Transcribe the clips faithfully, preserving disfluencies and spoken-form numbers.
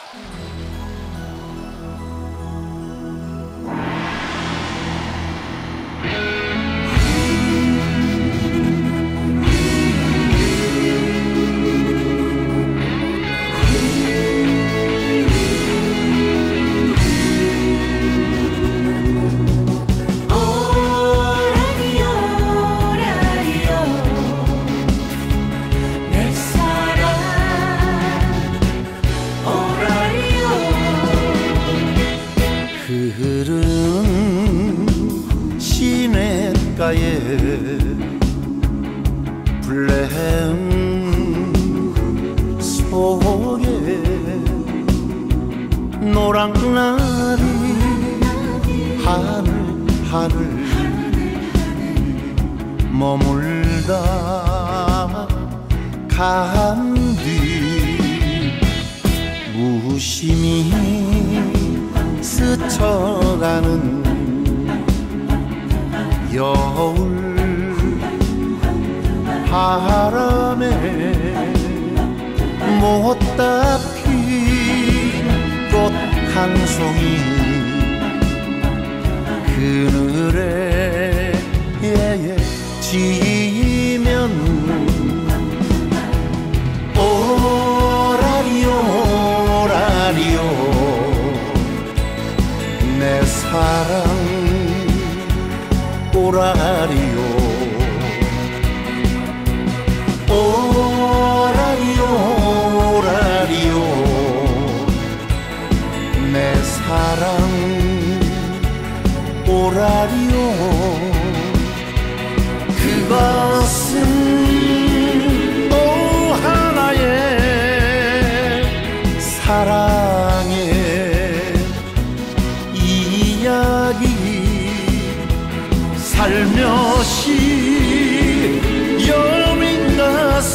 흐르는 시냇가에 블렘 속에 노랑나비 하늘 하늘 머물다 간 뒤 무심히 스쳐가는 여울 바람에 못다 핀 꽃 한 송이 그늘에 지면 오라리오 오라리오 내 사랑 오라리오 오라리오 오라리오 내 사랑 오라리오 그것은 또 하나의 사랑의 이야기 살며시 여민 가슴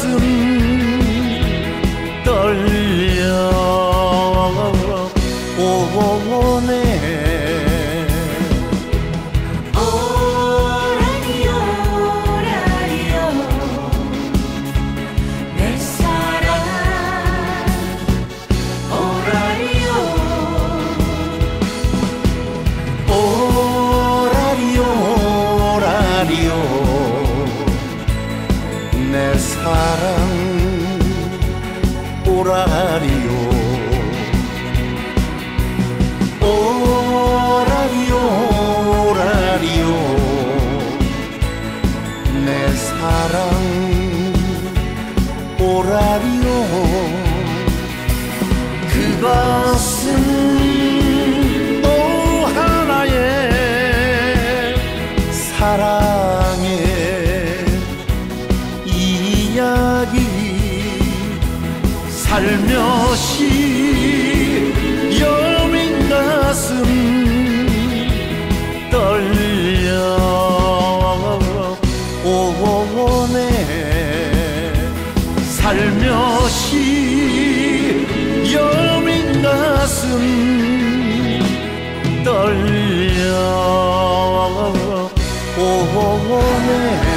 떨려 오네 내 사랑 오라리오 오라리오 오라리오 내 사랑 오라리오 그것은 또 하나의 사랑의 이야기 살며시 여민 가슴 떨려 오네 살며시 여민 가슴 떨려 오네